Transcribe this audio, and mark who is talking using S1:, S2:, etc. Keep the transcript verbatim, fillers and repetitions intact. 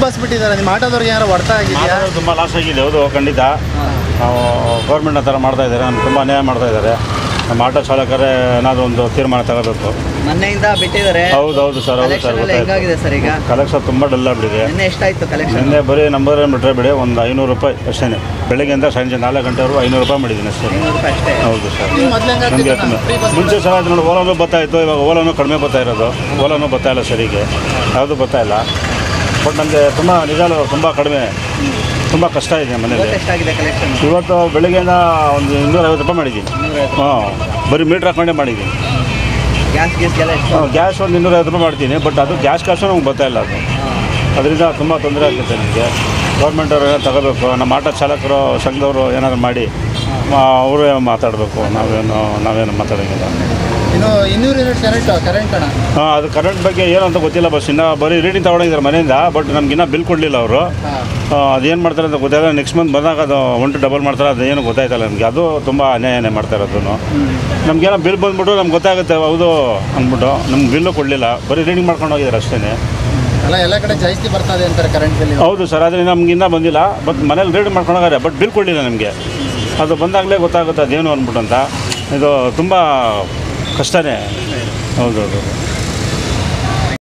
S1: ತುಂಬಿಸ್ಬಿಟ್ಟಿದ್ದಾರೆ. ನಿಮ್ಮ ಆಟೋದವ್ರಿಗೆ ಏನಾರು ಹೊಡ್ತಾ ಆಗಿದೆಯಾ?
S2: ತುಂಬ ಲಾಸ್ ಆಗಿದೆ. ಹೌದು, ಖಂಡಿತ. ನಾವು ಗೌರ್ಮೆಂಟ್ ಆ ಥರ ಮಾಡ್ತಾ ಇದ್ದಾರೆ, ನಮ್ಗೆ ತುಂಬ ಅನ್ಯಾಯ ಮಾಡ್ತಾ ಇದ್ದಾರೆ. ನಮ್ಮ ಆಟೋ ಚಾಲಕರೇ ಏನಾದರೂ ಒಂದು ತೀರ್ಮಾನ ತಗೋಬೇಕು.
S3: ಮೊನ್ನೆಯಿಂದ ಬಿಟ್ಟಿದ್ದಾರೆ.
S2: ಹೌದು ಹೌದು ಸರ್, ಹೌದು ಸರ್.
S3: ಹೆಂಗಾಗಿದೆ ಸರ್ ಈಗ
S2: ಕಲೆಕ್ಷನ್ ತುಂಬ ಡಲ್ ಆಗ್ಬಿಟ್ಟಿದೆ.
S3: ನಿನ್ನೆ ಎಷ್ಟಾಯ್ತು ಕಲೆಕ್ಷನ್?
S2: ನಿನ್ನೆ ಬರೀ ನಂಬರ್ ಬಿಟ್ಟರೆ ಬಿಡಿ ಒಂದು ಐನೂರು ರೂಪಾಯಿ ಅಷ್ಟೇ. ಬೆಳಗ್ಗೆಯಿಂದ ಸಂಜೆ ನಾಲ್ಕು ಗಂಟೆವರೆಗೂ ಐನೂರು ರೂಪಾಯಿ ಮಾಡಿದ್ದೀನಿ ಅಷ್ಟೇ.
S3: ಅಷ್ಟೇ.
S2: ಹೌದು ಸರ್. ನಮಗೆ ಮುಂಚೆ ಸರ್ ಆಯ್ತು ನೋಡಿ, ಓಲಾನು ಬರ್ತಾ ಇತ್ತು, ಇವಾಗ ಓಲಾನು ಕಡಿಮೆ ಬರ್ತಾ ಇರೋದು. ಓಲಾನು ಬರ್ತಾ ಇಲ್ಲ ಸರಿಗೆ, ಯಾವುದು ಬರ್ತಾ ಇಲ್ಲ. ಬಟ್ ನಮಗೆ ತುಂಬ ನಿಜಾಲು ತುಂಬ ಕಡಿಮೆ, ತುಂಬ ಕಷ್ಟ ಇದೆ ಮನೇಲಿ. ಇವತ್ತು ಬೆಳಗ್ಗೆಯಿಂದ ಒಂದು ಇನ್ನೂರೈವತ್ತು ರೂಪಾಯಿ ಮಾಡಿದ್ದೀನಿ. ಹಾಂ, ಬರೀ ಮೀಟ್ರ್ ಹಾಕೊಂಡೇ ಮಾಡಿದ್ದೀನಿ.
S3: ಗ್ಯಾಸ್ ಗ್ಯಾಸ್
S2: ಹಾಂ, ಗ್ಯಾಸ್ ಒಂದು ಇನ್ನೂರೈವತ್ತು ರೂಪಾಯಿ ಮಾಡ್ತೀನಿ. ಬಟ್ ಅದು ಗ್ಯಾಸ್ ಕಾಸು ನಮ್ಗೆ ಬರ್ತಾ ಇಲ್ಲ. ಅದು ಅದರಿಂದ ತುಂಬ ತೊಂದರೆ ಆಗುತ್ತೆ ನಮಗೆ. ಗೌರ್ಮೆಂಟವ್ರು ಏನೋ ತಗೋಬೇಕು. ನಮ್ಮ ಆಟೋ ಚಾಲಕರು ಸಂಘದವರು ಏನಾದ್ರು ಮಾಡಿ ಅವರೇ ಮಾತಾಡಬೇಕು. ನಾವೇನು ನಾವೇನು ಮಾತಾಡೋಂಗಿಲ್ಲ.
S1: ಇನ್ನು ಇನ್ನೂರು ಯೂನಿಟ್ ಕರೆಂಟ್ ಕರೆಂಟ್ ಅಣ್ಣ.
S2: ಹಾಂ, ಅದು ಕರೆಂಟ್ ಬಗ್ಗೆ ಏನು ಅಂತ ಗೊತ್ತಿಲ್ಲ. ಬಸ್ ಇನ್ನೂ ಬರೀ ರೀಡಿಂಗ್ ತೊಗೊಂಡಿದ್ದಾರೆ ಮನೆಯಿಂದ. ಬಟ್ ನಮ್ಗಿನ್ನೂ ಬಿಲ್ ಕೊಡಲಿಲ್ಲ ಅವರು. ಅದೇನು ಮಾಡ್ತಾರೆ ಅಂತ ಗೊತ್ತಾಗಲ್ಲ. ನೆಕ್ಸ್ಟ್ ಮಂತ್ ಬಂದಾಗ ಅದು ಒನ್ ಟು ಡಬಲ್ ಮಾಡ್ತಾರೆ, ಅದು ಏನು ಗೊತ್ತಾಯ್ತಲ್ಲ ನಮಗೆ. ಅದು ತುಂಬ ಅನ್ಯಾಯನೇ ಮಾಡ್ತಾ ಇರೋದು. ನಮಗೇನೋ ಬಿಲ್ ಬಂದುಬಿಟ್ಟು ನಮ್ಗೆ ಗೊತ್ತಾಗುತ್ತೆ, ಹೌದು ಅಂದ್ಬಿಟ್ಟು ನಮ್ಗೆ ಬಿಲ್ಲು ಕೊಡಲಿಲ್ಲ. ಬರೀ ರೀಡಿಂಗ್ ಮಾಡ್ಕೊಂಡು ಹೋಗಿದ್ದಾರೆ ಅಷ್ಟೇ.
S1: ಅಲ್ಲ, ಎಲ್ಲ ಕಡೆ ಜಾಸ್ತಿ ಬರ್ತದೆ ಅಂತಾರೆ ಕರೆಂಟ್ ಬಿಲ್.
S2: ಹೌದು ಸರ್, ಆದರೆ ನಮಗಿನ್ನ ಬಂದಿಲ್ಲ. ಬಟ್ ಮನೇಲಿ ರೀಡಿಂಗ್ ಮಾಡ್ಕೊಂಡು ಹೋಗಾರೆ, ಬಟ್ ಬಿಲ್ ಕೊಡಲಿಲ್ಲ ನಮಗೆ. ಅದು ಬಂದಾಗಲೇ ಗೊತ್ತಾಗುತ್ತೆ ಅದೇನು ಅಂದ್ಬಿಟ್ಟು ಅಂತ. ಇದು ತುಂಬ ಕಷ್ಟನೇ. ಹೌದೌದು.